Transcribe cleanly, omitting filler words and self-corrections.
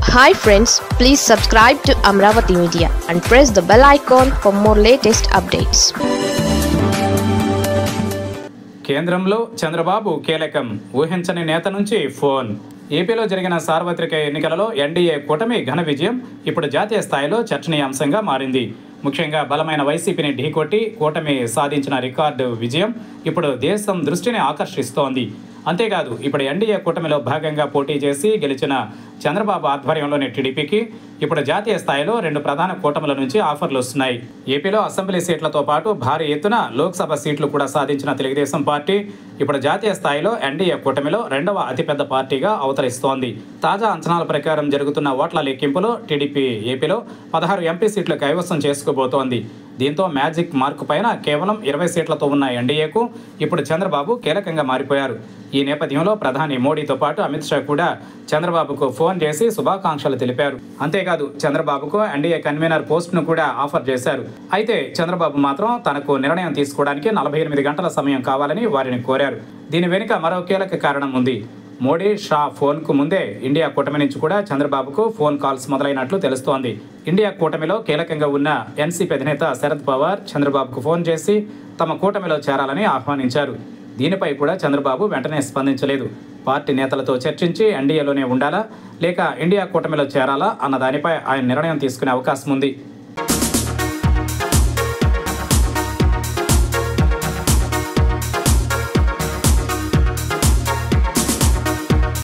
Hi friends, please subscribe to Amravati Media and press the bell icon for more latest updates. కేంద్రంలో చంద్రబాబు కీలకం, ఊహించని నేత నుంచి phone. ఏపీలో జరిగిన సార్వత్రిక ఎన్నికలలో ఎన్డీఏ కూటమి ఘన విజయం ఇప్పుడు జాతీయ స్థాయిలో చర్చనీయాంశంగా మారింది. ముఖ్యంగా బలమైన వైసీపీని ఢీకొట్టి కూటమి సాధించిన రికార్డు విజయం ఇప్పుడు దేశం దృష్టిని ఆకర్షిస్తోంది. అంతేకాదు ఇప్పుడు ఎన్డీఏ కూటమిలో భాగంగా పోటీ చేసి గెలిచిన చంద్రబాబు ఆధ్వర్యంలోని టీడీపీకి ఇప్పుడు జాతీయ స్థాయిలో రెండు ప్రధాన కూటముల నుంచి ఆఫర్లు వస్తున్నాయి. ఏపీలో అసెంబ్లీ సీట్లతో పాటు భారీ ఎత్తున లోక్సభ సీట్లు కూడా సాధించిన తెలుగుదేశం పార్టీ ఇప్పుడు జాతీయ స్థాయిలో ఎన్డీఏ కూటమిలో రెండవ అతిపెద్ద పార్టీగా అవతరిస్తోంది. తాజా అంచనాల ప్రకారం జరుగుతున్న ఓట్ల లెక్కింపులో టీడీపీ ఏపీలో 16 ఎంపీ సీట్లు కైవసం చేసుకోబోతోంది. దీంతో మ్యాజిక్ మార్కు పైన కేవలం 20 సీట్లతో ఉన్న ఎన్డీఏకు ఇప్పుడు చంద్రబాబు కీలకంగా మారిపోయారు. ఈ నేపథ్యంలో ప్రధాని మోడీతో పాటు అమిత్ షా కూడా చంద్రబాబుకు ఫోన్ చేసి శుభాకాంక్షలు తెలిపారు. అంతేకాదు చంద్రబాబుకు ఎన్డీఏ కన్వీనర్ పోస్టును కూడా ఆఫర్ చేశారు. అయితే చంద్రబాబు మాత్రం తనకు నిర్ణయం తీసుకోవడానికి 48 గంటల సమయం కావాలని వారిని కోరారు. దీని వెనుక మరో కీలక కారణం ఉంది. మోడీ షా ఫోన్కు ముందే ఇండియా కూటమి నుంచి కూడా చంద్రబాబుకు ఫోన్ కాల్స్ మొదలైనట్లు తెలుస్తోంది. ఇండియా కూటమిలో కీలకంగా ఉన్న ఎన్సీపీ అధినేత శరద్ పవార్ చంద్రబాబుకు ఫోన్ చేసి తమ కూటమిలో చేరాలని ఆహ్వానించారు. దీనిపై కూడా చంద్రబాబు వెంటనే స్పందించలేదు. పార్టీ నేతలతో చర్చించి ఎన్డీఏలోనే ఉండాలా లేక ఇండియా కూటమిలో చేరాలా అన్న దానిపై ఆయన నిర్ణయం తీసుకునే అవకాశం ఉంది.